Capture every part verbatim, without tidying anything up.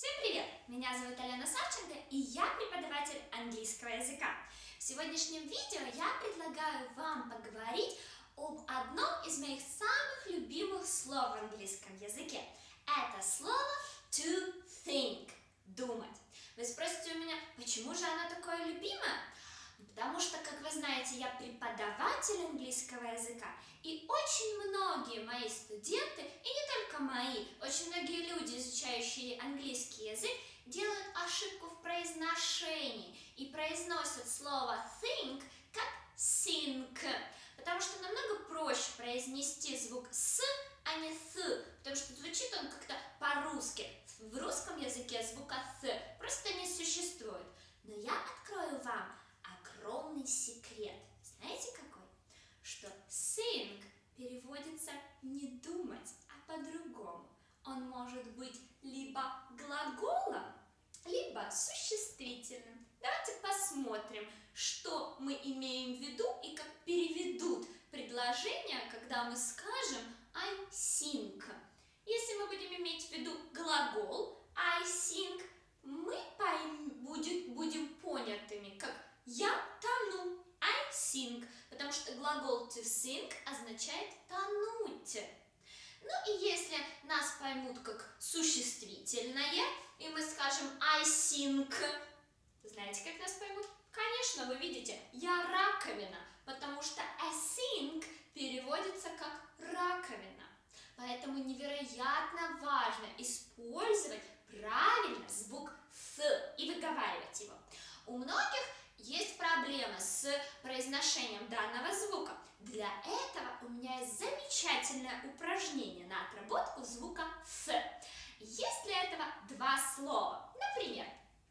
Всем привет! Меня зовут Алена Савченко, и я преподаватель английского языка. В сегодняшнем видео я предлагаю вам поговорить об одном из моих самых любимых слов в английском языке. Это слово to think – думать. Вы спросите у меня, почему же оно такое любимое? Потому что, как вы знаете, я преподаватель английского языка, и очень многие мои студенты, и не только мои, очень многие люди, изучающие английский язык, делают ошибку в произношении и произносят слово think как think, потому что намного проще произнести звук с, а не th, потому что звучит он как-то по-русски. В русском языке звука th просто не существует. Но я открою вам огромный секрет. Знаете какой? Что think переводится не думать, а по-другому. Он может быть либо глаголом, либо существительным. Давайте посмотрим, что мы имеем в виду и как переведут предложение, когда мы скажем I think. Если мы будем иметь в виду глагол I think, мы пойм, будет, будем понятыми как я тону, I sink, потому что глагол to sink означает тонуть. Ну и если нас поймут как существительное, и мы скажем I sink, знаете, как нас поймут? Конечно, вы видите, я раковина, потому что I sink переводится как раковина. Поэтому невероятно важно использовать правильно звук «с» и выговаривать его. У многих есть проблемы с произношением данного звука. Для этого у меня есть замечательное упражнение на отработку звука «с». Есть для этого два слова. Например,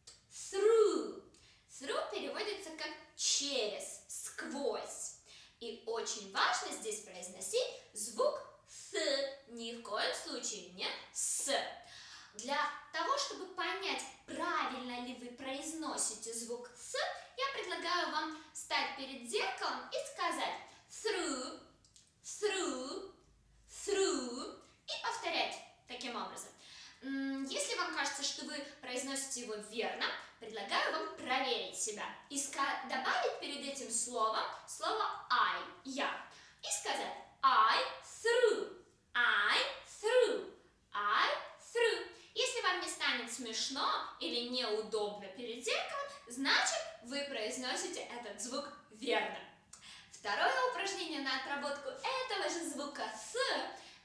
through. Through переводится как через, сквозь. И очень важно здесь произносить звук «с», ни в коем случае не «с». Для того, чтобы понять, правильно ли вы произносите звук «с», я предлагаю вам встать перед зеркалом и сказать through, through, through и повторять таким образом. Если вам кажется, что вы произносите его верно, предлагаю вам проверить себя и добавить перед этим словом слово I, я, и сказать I through, I through, I through. Если вам не станет смешно или неудобно перед зеркалом, значит, вы произносите этот звук верно. Второе упражнение на отработку этого же звука «с» –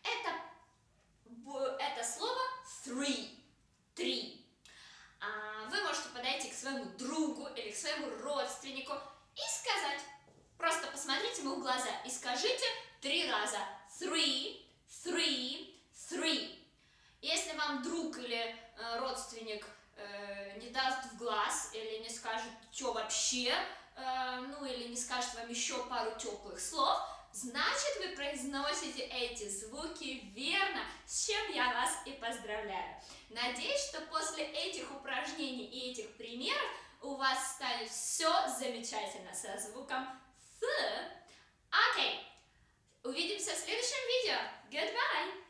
это, это слово three, три. Вы можете подойти к своему другу или к своему родственнику и сказать, просто посмотрите ему в глаза и скажите три раза three, three, three. Если вам друг или э, родственник э, не даст в глаз или не скажет, что вообще, э, ну или не скажет вам еще пару теплых слов, значит, вы произносите эти звуки верно, с чем я вас и поздравляю. Надеюсь, что после этих упражнений и этих примеров у вас станет все замечательно со звуком «с». Окей, увидимся в следующем видео. Goodbye!